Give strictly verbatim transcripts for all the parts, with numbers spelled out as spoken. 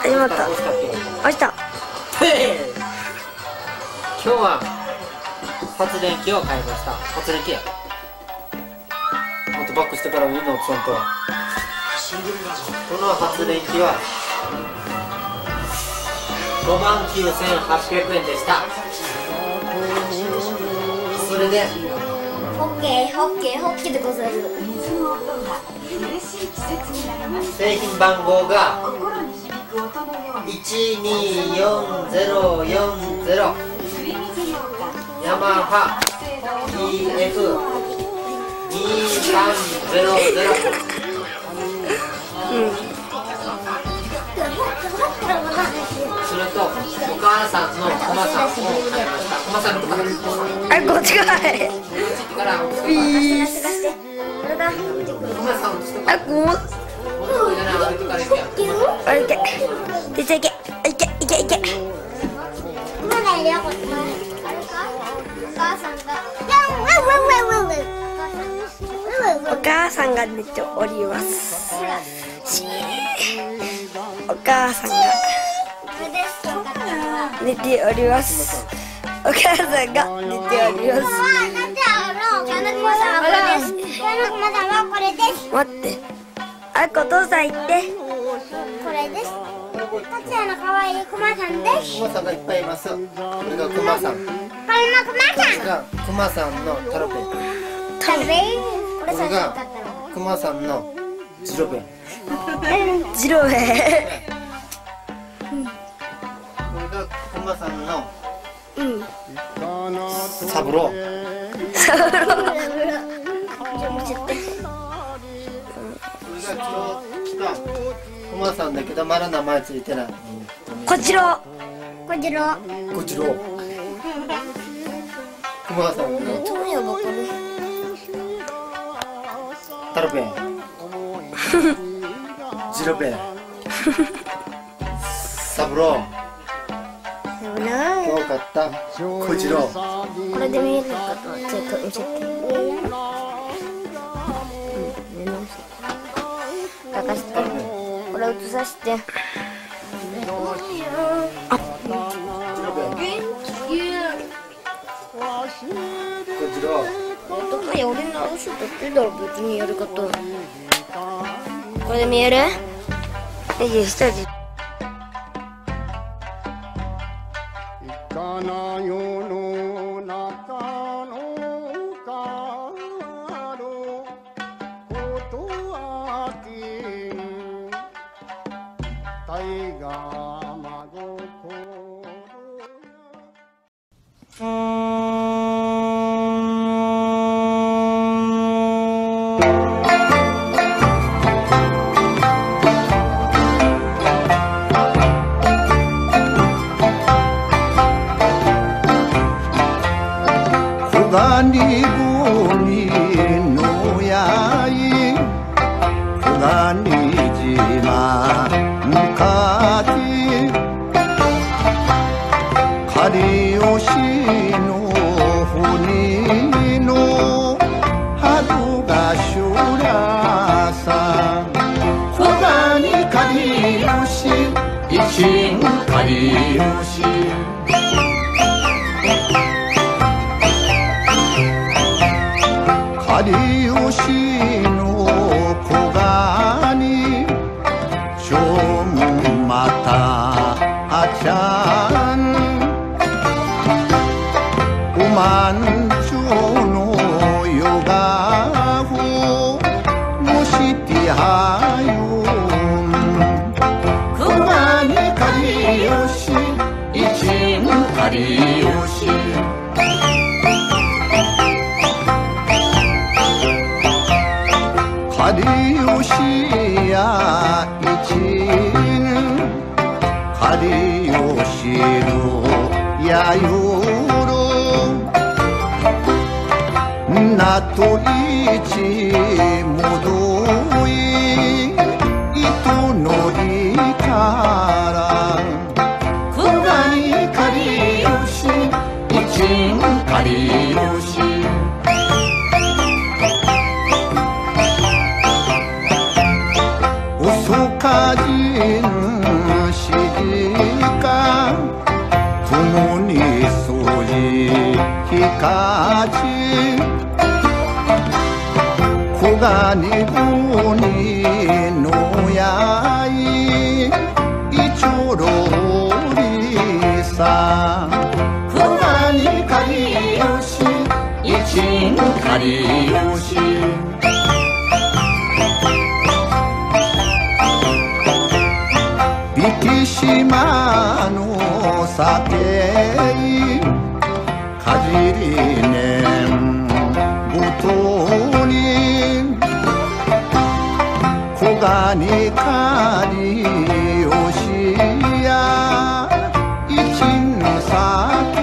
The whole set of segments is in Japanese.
始まった。落ちた。 今日は発電機を買いました。発電機や。もっとバックしてからみんなちゃんと。この発電機はごまんきゅうせんはっぴゃくえんでした。それでホッケーホッケーホッケーでござる。 製品番号がいちによんゼロよんゼロヤマハ イーエフにさんゼロゼロ。それとお母さんのコマさんを買いました。コマさんのとこあれ、こっち側へ。 から貸して貸して貸して。これだ。 コマさんをしてあ、こう。あ、いけ。出ていけ。いけ、いけ、いけ。 まだいるよ、こっち。あれか。お母さんが。 お母さんが出ております。お母さんが出ております。お母さんが出ております。待って。あこ、お父さん行って。 これです。達也の可愛いクマさんです。 クマさんがいっぱいいます。これがクマさん。これのクマさん。 がクマさんのタロペン。 タロペン。これこれがクマさんのジロペン。 ジロベ。 これがクマさんのうん。 サブロー。 サブロー。 これが今日来たクマさんだけどまだ名前ついてない。 こちら。 こちら。 こちら。クマさんのタロペン。ジロペン。サブロー。今日買ったこちら。 これで見えるのかとちょっと見せて。かして。これ映さして。あ。 こちら。 どこに俺の足とってだろ別にやること。これで見える？いい下地。 にぼにのやいくがにじまんかてかりおしのふにのはどがしゅらさくがにかりおしいちんかりおしかりおしのこがにちょんまたあちゃんおまんちょのよがふもしてはよこがにかりおしいちんかりおしかりおしやいちんかりおしるやよろなといちもどいいとのりからくがにかりおしいちんかりおしかじんしじひかちこがにぶにのやいいちょろりさこがにかりよしいちんかりよし生島の酒かじりねんごとにこがにかりよしやいちん酒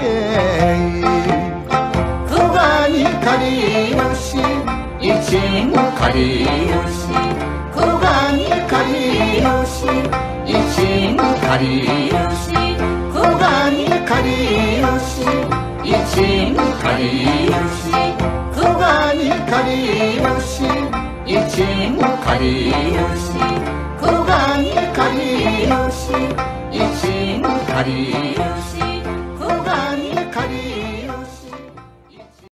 こがにかりよしいちんかりよしこがにかりよしいちんかりよしこがにかりよしいちんかりよしこがにかりよしいちんかりよしこがにかりよしいちんかりよし